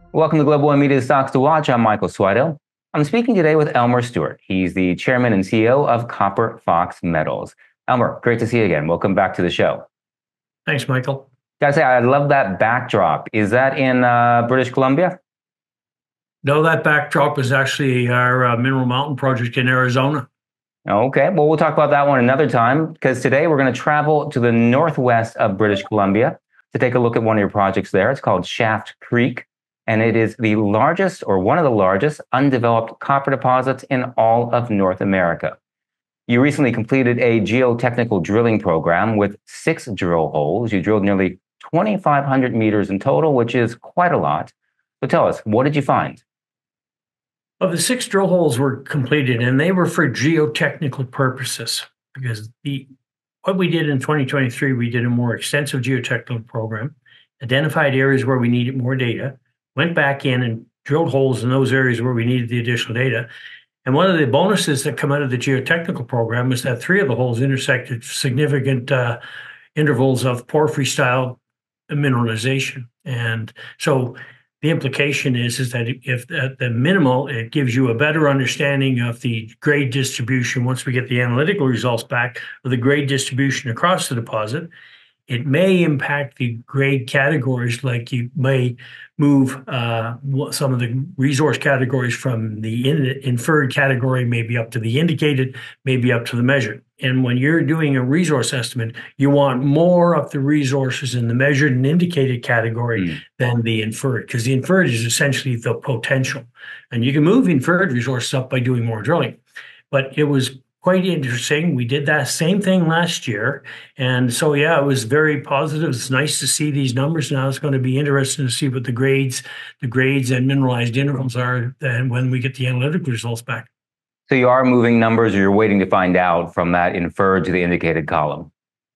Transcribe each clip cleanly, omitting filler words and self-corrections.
Welcome to Global One Media Stocks to Watch. I'm Michael Swidell. I'm speaking today with Elmer Stewart. He's the chairman and CEO of Copper Fox Metals. Elmer, great to see you again. Welcome back to the show. Thanks, Michael. Gotta say, I love that backdrop. Is that in British Columbia? No, that backdrop is actually our Mineral Mountain project in Arizona. Okay, well, we'll talk about that one another time because today we're going to travel to the northwest of British Columbia to take a look at one of your projects there. It's called Schaft Creek, and it is the largest or one of the largest undeveloped copper deposits in all of North America. You recently completed a geotechnical drilling program with 6 drill holes. You drilled nearly 2,500 meters in total, which is quite a lot. So tell us, what did you find? Of the 6 drill holes were completed, and they were for geotechnical purposes because what we did in 2023, we did a more extensive geotechnical program, identified areas where we needed more data, went back in and drilled holes in those areas where we needed the additional data. And one of the bonuses that come out of the geotechnical program is that 3 of the holes intersected significant intervals of porphyry-style mineralization. And so the implication is that if at the minimal, it gives you a better understanding of the grade distribution once we get the analytical results back of the grade distribution across the deposit. It may impact the grade categories, like you may move some of the resource categories from the inferred category, maybe up to the indicated, maybe up to the measured. And when you're doing a resource estimate, you want more of the resources in the measured and indicated category than the inferred, because the inferred is essentially the potential. And you can move inferred resources up by doing more drilling. But it was quite interesting. We did that same thing last year. And so, yeah, it was very positive. It's nice to see these numbers. Now it's going to be interesting to see what the grades and mineralized intervals are when we get the analytical results back. So you are moving numbers, or you're waiting to find out from that inferred to the indicated column?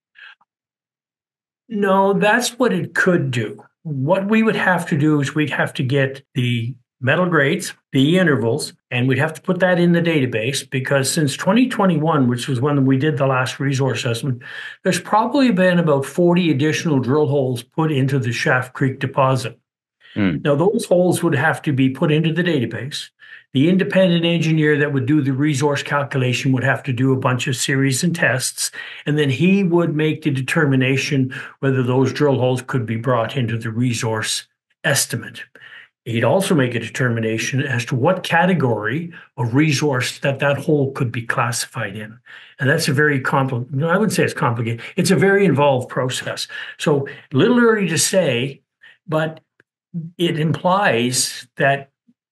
No, that's what it could do. What we would have to do is we'd have to get the metal grades, the intervals, and we'd have to put that in the database, because since 2021, which was when we did the last resource assessment, there's probably been about 40 additional drill holes put into the Schaft Creek deposit. Now, those holes would have to be put into the database. The independent engineer that would do the resource calculation would have to do a bunch of series and tests, and then he would make the determination whether those drill holes could be brought into the resource estimate. He'd also make a determination as to what category of resource that hole could be classified in. And that's a very complicated, I wouldn't say it's complicated, it's a very involved process. So a little early to say, but it implies that,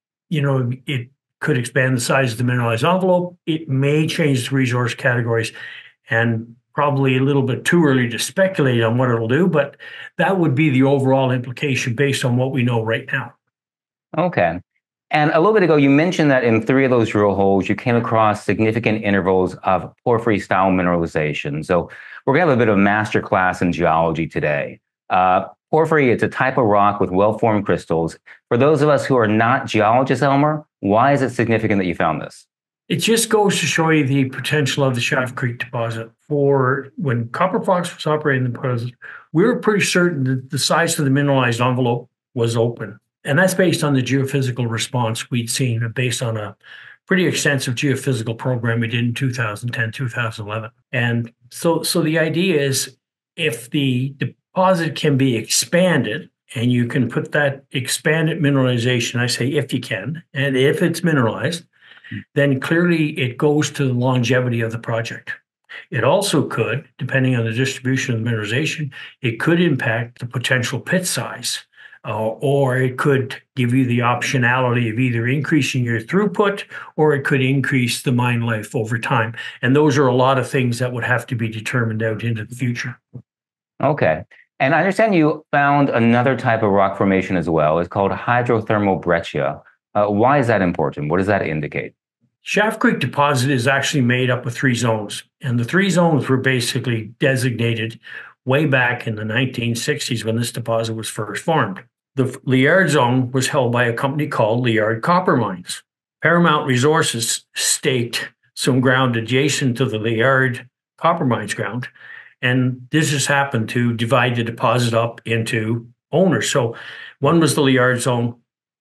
it could expand the size of the mineralized envelope. It may change the resource categories, and probably a little bit too early to speculate on what it'll do, but that would be the overall implication based on what we know right now. Okay. And a little bit ago, you mentioned that in 3 of those drill holes, you came across significant intervals of porphyry-style mineralization. So we're going to have a bit of a master class in geology today. Porphyry, it's a type of rock with well-formed crystals. For those of us who are not geologists, Elmer, why is it significant that you found this? It just goes to show you the potential of the Schaft Creek deposit. For when Copper Fox was operating the deposit, we were pretty certain that the size of the mineralized envelope was open. And that's based on the geophysical response we'd seen, based on a pretty extensive geophysical program we did in 2010, 2011. And so the idea is, if the deposit can be expanded, and you can put that expanded mineralization, I say if you can, and if it's mineralized, then clearly it goes to the longevity of the project. It also could, depending on the distribution of the mineralization, it could impact the potential pit size. Or it could give you the optionality of either increasing your throughput, or it could increase the mine life over time. And those are a lot of things that would have to be determined out into the future. Okay. And I understand you found another type of rock formation as well. It's called hydrothermal breccia. Why is that important? What does that indicate? Schaft Creek deposit is actually made up of 3 zones. And the 3 zones were basically designated way back in the 1960s when this deposit was first formed. The Liard zone was held by a company called Liard Copper Mines. Paramount Resources staked some ground adjacent to the Liard Copper Mines ground, and this just happened to divide the deposit up into owners. So one was the Liard zone,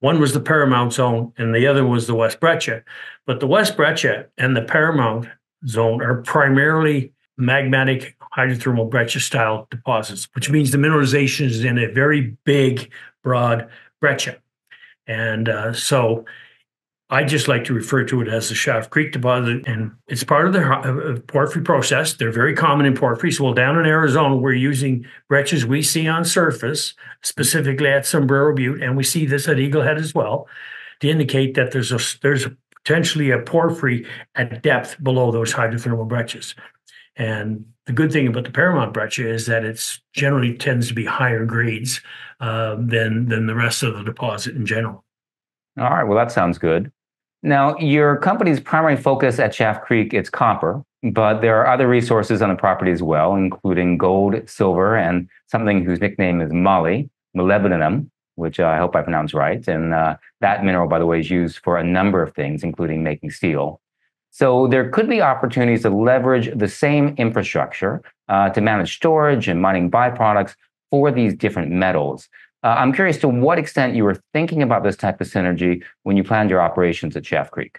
One was the Paramount Zone, and the other was the West Breccia. But the West Breccia and the Paramount Zone are primarily magmatic hydrothermal breccia-style deposits, which means the mineralization is in a very big, broad breccia. And so I just like to refer to it as the Schaft Creek deposit, and it's part of the porphyry process. They're very common in porphyry. So down in Arizona, we're using breccias we see on surface, specifically at Sombrero Butte, and we see this at Eagle Head as well, to indicate that there's potentially a porphyry at depth below those hydrothermal breccias. And the good thing about the Paramount breccia is that it's generally tends to be higher grades than the rest of the deposit in general. All right, well, that sounds good. Now, your company's primary focus at Schaft Creek is copper, but there are other resources on the property as well, including gold, silver, and something whose nickname is molybdenum, which I hope I pronounced right. And that mineral, by the way, is used for a number of things, including making steel. So there could be opportunities to leverage the same infrastructure to manage storage and mining byproducts for these different metals. I'm curious to what extent you were thinking about this type of synergy when you planned your operations at Schaft Creek.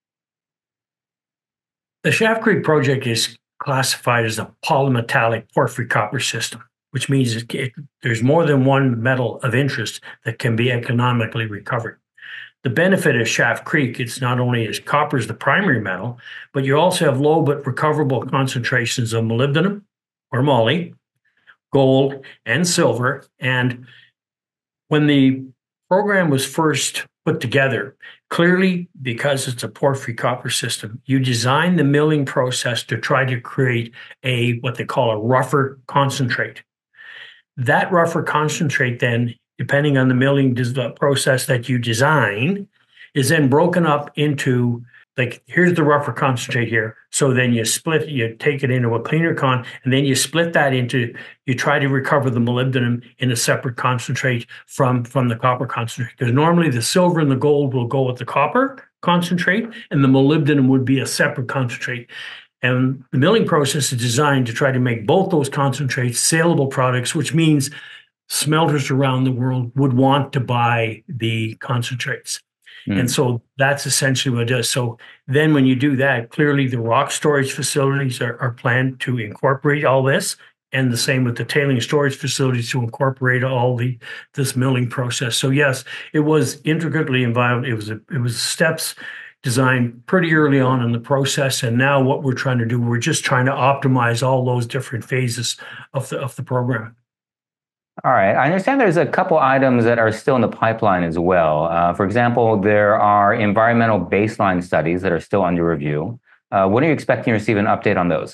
The Schaft Creek project is classified as a polymetallic porphyry copper system, which means there's more than one metal of interest that can be economically recovered. The benefit of Schaft Creek, it's not only is copper is the primary metal, but you also have low but recoverable concentrations of molybdenum or moly, gold, and silver. And when the program was first put together, clearly because it's a porphyry copper system, you design the milling process to try to create what they call a rougher concentrate. That rougher concentrate then, depending on the milling process that you design, is then broken up into, like, here's the rougher concentrate here. So then you take it into a cleaner and then you split that into, you try to recover the molybdenum in a separate concentrate from the copper concentrate. Because normally the silver and the gold will go with the copper concentrate, and the molybdenum would be a separate concentrate. And the milling process is designed to try to make both those concentrates saleable products, which means smelters around the world would want to buy the concentrates. And so that's essentially what it does. So then when you do that, clearly the rock storage facilities are planned to incorporate all this, and the same with the tailing storage facilities to incorporate all this milling process. So yes, it was intricately involved. It was steps designed pretty early on in the process. And now what we're trying to do, we're just trying to optimize all those different phases of the program. All right. I understand there's a couple items that are still in the pipeline as well. For example, there are environmental baseline studies that are still under review. When are you expecting to receive an update on those?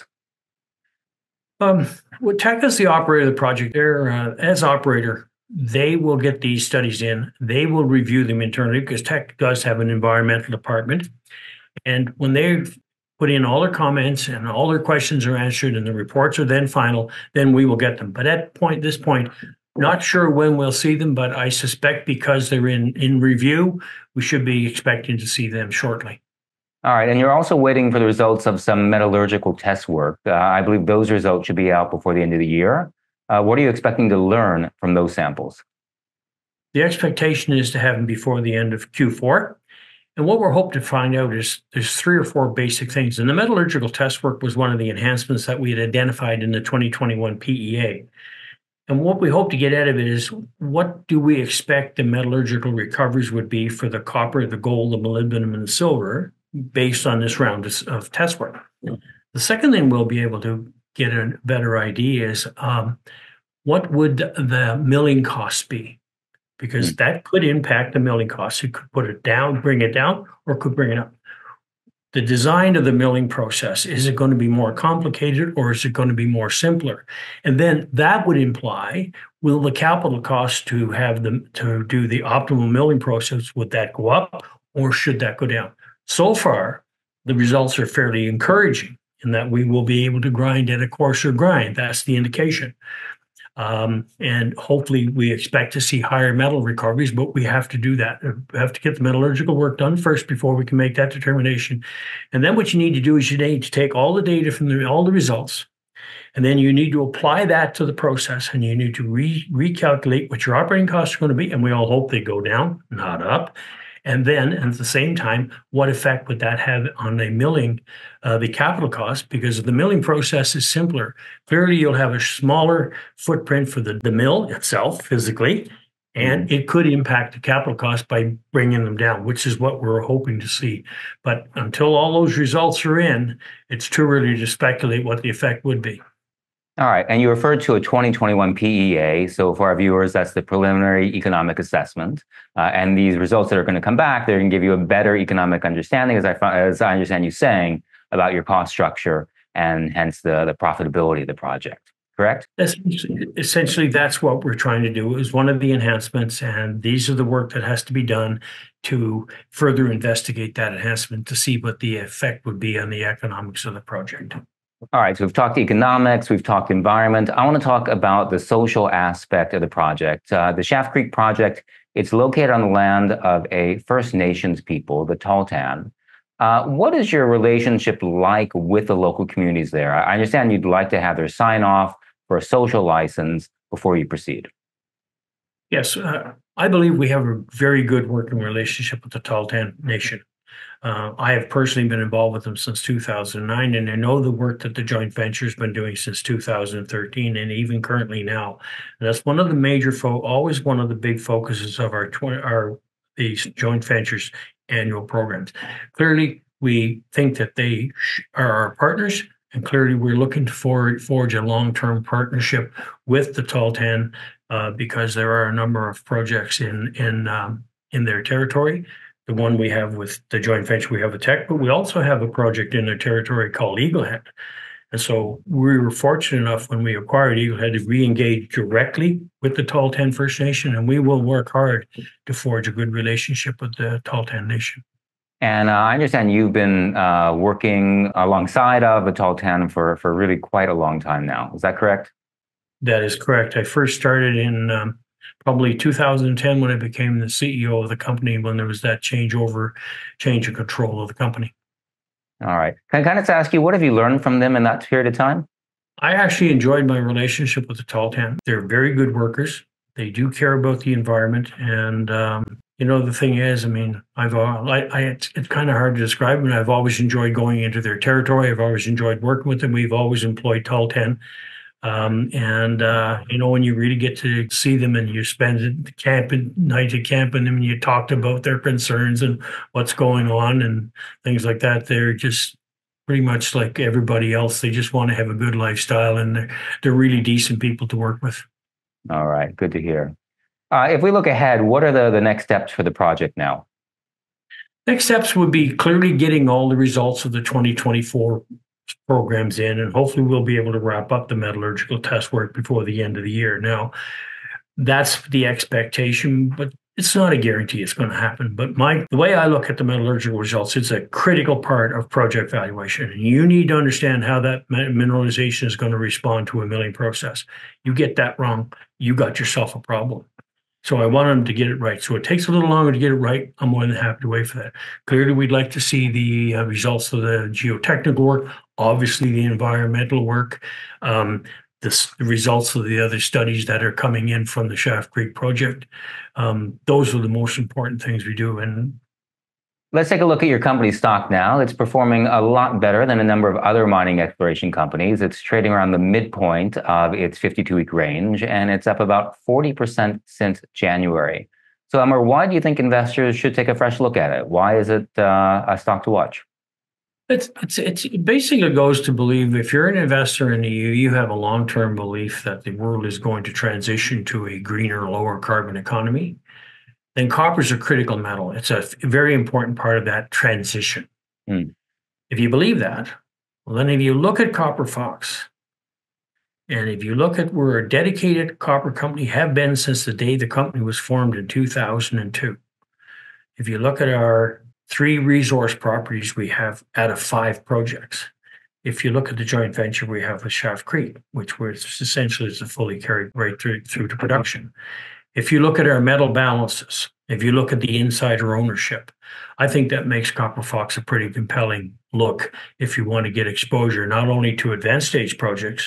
Well, Tech is the operator of the project. They're, as operator, they will get these studies in. They will review them internally because Tech does have an environmental department. And when they've put in all their comments and all their questions are answered and the reports are then final, then we will get them. But at this point, not sure when we'll see them, but I suspect because they're in review, we should be expecting to see them shortly. All right. And you're also waiting for the results of some metallurgical test work. I believe those results should be out before the end of the year. What are you expecting to learn from those samples? The expectation is to have them before the end of Q4. And what we're hoping to find out is there's 3 or 4 basic things. And the metallurgical test work was one of the enhancements that we had identified in the 2021 PEA. And what we hope to get out of it is, what do we expect the metallurgical recoveries would be for the copper, the gold, the molybdenum, and the silver based on this round of test work. The second thing we'll be able to get a better idea is what would the milling costs be? Because that could impact the milling costs. It could put it down, bring it down, or could bring it up. The design of the milling process, is it going to be more complicated or is it going to be more simpler? And then that would imply, will the capital cost to do the optimal milling process, would that go up or should that go down? So far, the results are fairly encouraging in that we will be able to grind at a coarser grind. That's the indication. And hopefully we expect to see higher metal recoveries, but we have to do that. We have to get the metallurgical work done first before we can make that determination. And then what you need to do is you need to take all the data from all the results, And then you need to apply that to the process, and you need to recalculate what your operating costs are going to be. And we all hope they go down, not up. And then at the same time, what effect would that have on the milling, the capital cost? Because the milling process is simpler. Clearly, you'll have a smaller footprint for the mill itself physically, and it could impact the capital cost by bringing them down, which is what we're hoping to see. But until all those results are in, it's too early to speculate what the effect would be. All right. And you referred to a 2021 PEA. So for our viewers, that's the preliminary economic assessment. And these results that are going to come back, they're going to give you a better economic understanding, as I understand you saying, about your cost structure and hence the profitability of the project. Correct? Essentially, that's what we're trying to do, is one of the enhancements. And these are the work that has to be done to further investigate that enhancement to see what the effect would be on the economics of the project. All right, so we've talked economics, we've talked environment. I want to talk about the social aspect of the project. The Schaft Creek project, it's located on the land of a First Nations people, the Tahltan. What is your relationship like with the local communities there? I understand you'd like to have their sign off for a social license before you proceed. Yes, I believe we have a very good working relationship with the Tahltan Nation. I have personally been involved with them since 2009, and I know the work that the joint venture has been doing since 2013, and even currently now. And that's one of the major, always one of the big focuses of these joint ventures annual programs. Clearly, we think that they are our partners, and clearly we're looking to forge a long-term partnership with the Tahltan because there are a number of projects in their territory. The one we have with the joint venture we have with Tech, but we also have a project in their territory called Eaglehead. And so we were fortunate enough when we acquired Eaglehead to re-engage directly with the Tahltan First Nation, and we will work hard to forge a good relationship with the Tahltan Nation. And I understand you've been working alongside of the Tahltan for really quite a long time now. Is that correct? That is correct. I first started in probably 2010 when I became the CEO of the company, when there was that change of control of the company. All right. Can I kind of ask you, what have you learned from them in that period of time? I actually enjoyed my relationship with the Tahltan. They're very good workers. They do care about the environment. And, the thing is, I mean, it's kind of hard to describe. And I've always enjoyed going into their territory. I've always enjoyed working with them. We've always employed Tahltan. When you really get to see them and you spend night at camp and them and you talked about their concerns and what's going on and things like that, they're just pretty much like everybody else. They just want to have a good lifestyle, and they're really decent people to work with. All right. Good to hear. If we look ahead, what are the next steps for the project now? Next steps would be clearly getting all the results of the 2024 programs in, and hopefully we'll be able to wrap up the metallurgical test work before the end of the year. Now, that's the expectation, but it's not a guarantee it's going to happen. But the way I look at the metallurgical results, it's a critical part of project valuation. And you need to understand how that mineralization is going to respond to a milling process. You get that wrong, you got yourself a problem. So I want them to get it right. So it takes a little longer to get it right. I'm more than happy to wait for that. Clearly, we'd like to see the results of the geotechnical work, obviously the environmental work, the results of the other studies that are coming in from the Schaft Creek project. Those are the most important things we do. And let's take a look at your company's stock now. It's performing a lot better than a number of other mining exploration companies. It's trading around the midpoint of its 52-week range, and it's up about 40% since January. So, Elmer, why do you think investors should take a fresh look at it? Why is it a stock to watch? It basically goes to believe if you're an investor and you have a long-term belief that the world is going to transition to a greener, lower carbon economy, then copper is a critical metal. It's a very important part of that transition. If you believe that, well, then if you look at Copper Fox, and if you look at where a dedicated copper company have been since the day the company was formed in 2002, if you look at our 3 resource properties we have out of 5 projects, if you look at the joint venture we have with Schaft Creek, which was essentially is fully carried right through to production. If you look at our metal balances, if you look at the insider ownership, I think that makes Copper Fox a pretty compelling look if you want to get exposure not only to advanced stage projects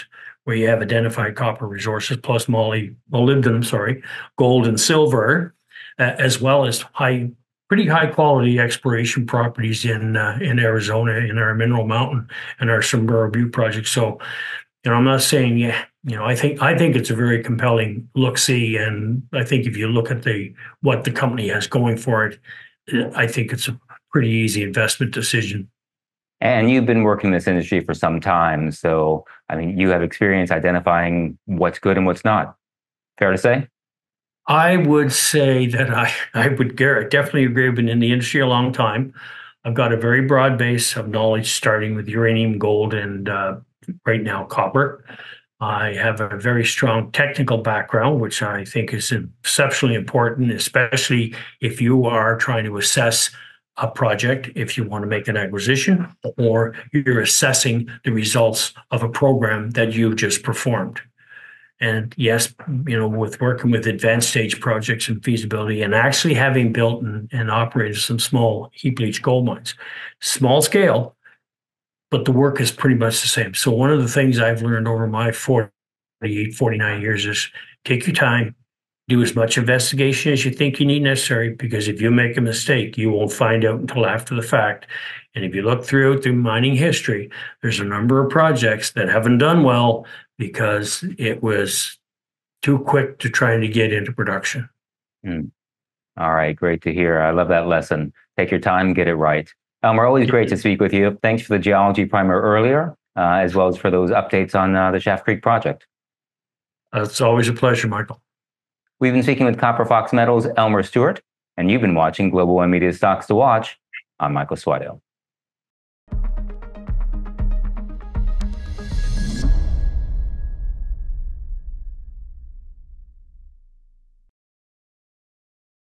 where you have identified copper resources plus molybdenum, gold and silver, as well as pretty high quality exploration properties in Arizona, in our Mineral Mountain and our Sombrero Butte project. So, I'm not saying, I think it's a very compelling look-see, and I think if you look at what the company has going for it, I think it's a pretty easy investment decision. And you've been working in this industry for some time, so you have experience identifying what's good and what's not. Fair to say? I would say that I would definitely agree. I've been in the industry a long time. I've got a very broad base of knowledge, starting with uranium, gold, and right now copper. I have a very strong technical background, which I think is exceptionally important, especially if you are trying to assess a project, if you want to make an acquisition, or you're assessing the results of a program that you just performed. And yes, with working with advanced stage projects and feasibility, and actually having built and operated some small heap leach gold mines, small scale, but the work is pretty much the same. So one of the things I've learned over my 49 years is take your time, do as much investigation as you think you need necessary, because if you make a mistake, you won't find out until after the fact. And if you look through mining history, there's a number of projects that haven't done well because it was too quick to try to get into production. All right, great to hear. I love that lesson. Take your time, get it right. Elmer, always great to speak with you. Thanks for the geology primer earlier, as well as for those updates on the Schaft Creek project. It's always a pleasure, Michael. We've been speaking with Copper Fox Metals' Elmer Stewart, and you've been watching Global One Media Stocks to Watch. I'm Michael Swidell.